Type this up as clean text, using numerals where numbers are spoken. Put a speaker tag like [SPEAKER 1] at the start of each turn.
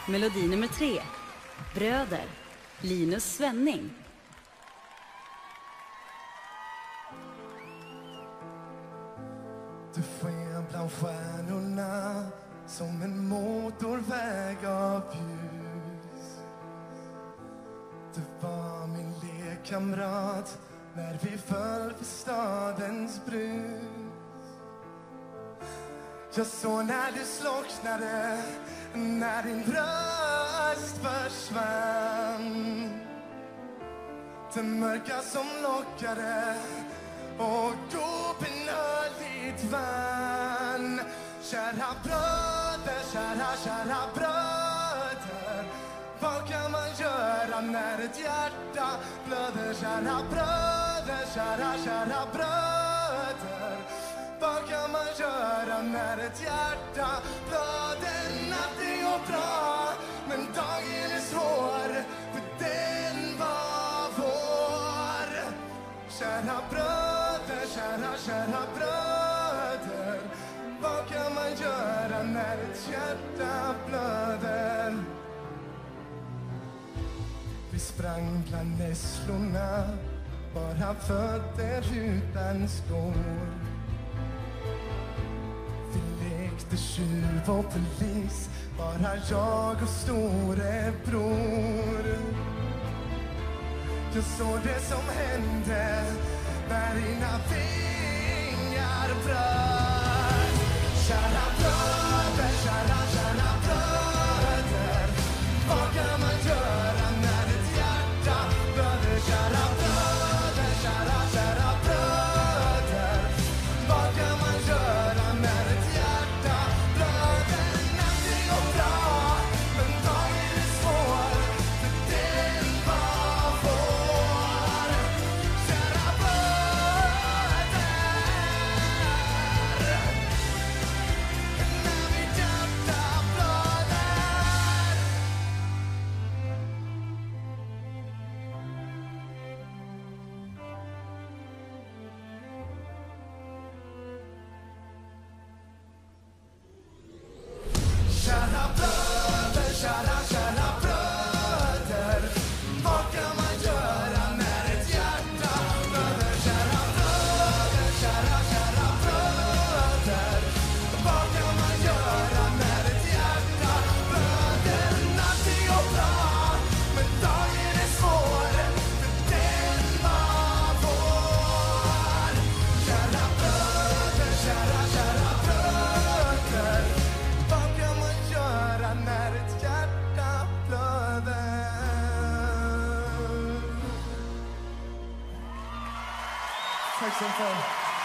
[SPEAKER 1] Melodi nummer 3. Bröder. Linus Svenning.
[SPEAKER 2] Du sken bland stjärnorna som en motorväg av ljus. Du var min lekkamrat när vi föll för stadens brus. Jag såg när du slocknade, när din röst försvann. Det mörka som lockade och dopen öligt vann. Kära bröder, kära bröder, vad kan man göra när ett hjärta blöder? Kära bröder, kära bröder, vad kan man göra när ett hjärta blöder? Natten går bra, men dagen är svår, för den var vår. Kära bröder, kära bröder, vad kan man göra när ett hjärta blöder? Vi sprang bland nässlorna, bara fötter utan skor. Vi lekte tjuv och polis, bara jag och storebror. Jag såg det som hände när dina vingar bröt. Kära bröder, kära bröder, vad kan man göra när ett hjärta blöder? Kära bröder, kära bröder, vad kan man göra när ett hjärta blöder? Natten går bra, men dagen är svår, för den var vår. Kära bröder, när mitt hjärta blöder. Kära bröder, kära bröder, vad kan man göra när ett hjärta blöder? Kära bröder, kära bröder, vad kan man göra när ett hjärta blöder? Natten går bra, men dagen är svår, för den var vår. Kära bröder, kära bröder, vad kan man göra när ett hjärta blöder? Tack så mycket.